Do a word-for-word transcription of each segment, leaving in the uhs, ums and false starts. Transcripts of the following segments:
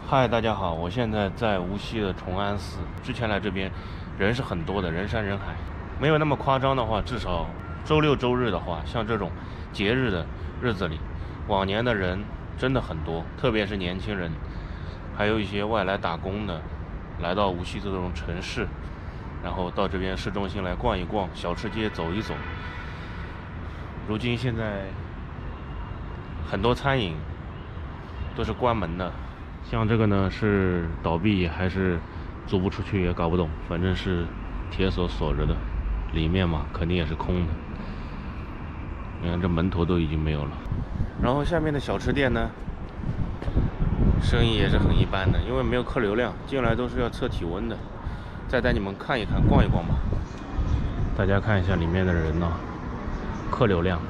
嗨，大家好，我现在在无锡的崇安寺。之前来这边人是很多的，人山人海，没有那么夸张的话，至少周六周日的话，像这种节日的日子里，往年的人真的很多，特别是年轻人，还有一些外来打工的，来到无锡这种城市，然后到这边市中心来逛一逛，小吃街走一走。如今现在很多餐饮都是关门的。像这个呢是倒闭还是租不出去也搞不懂，反正是铁锁锁着的，里面嘛肯定也是空的。你看这门头都已经没有了。然后下面的小吃店呢，生意也是很一般的，因为没有客流量，进来都是要测体温的。再带你们看一看，逛一逛吧。大家看一下里面的人呢、啊，客流量，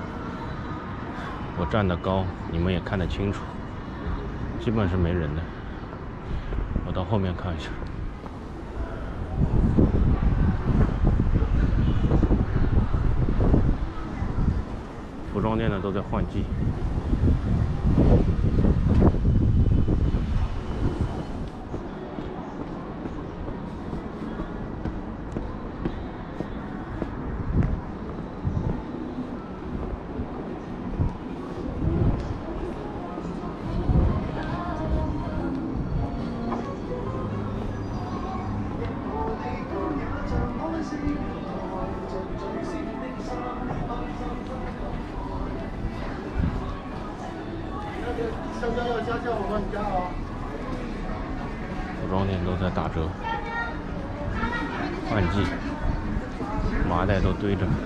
我站得高，你们也看得清楚。基本是没人的，我到后面看一下。服装店呢都在换季。服装店都在打折，换季，麻袋都堆着。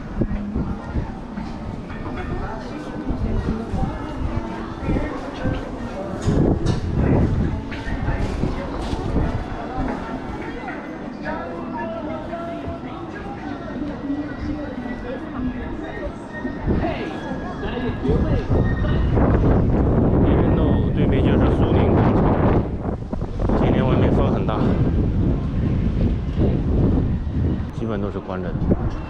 对面就是苏宁广场，今天外面风很大，基本都是关着的。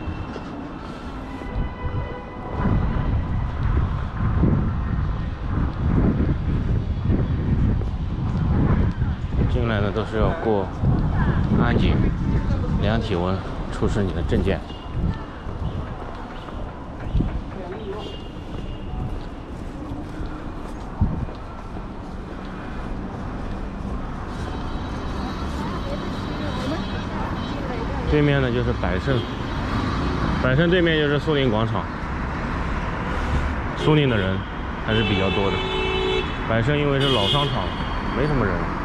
进来呢都是要过安检、量体温、出示你的证件。对面呢就是百盛，百盛对面就是苏宁广场。苏宁的人还是比较多的，百盛因为是老商场，没什么人。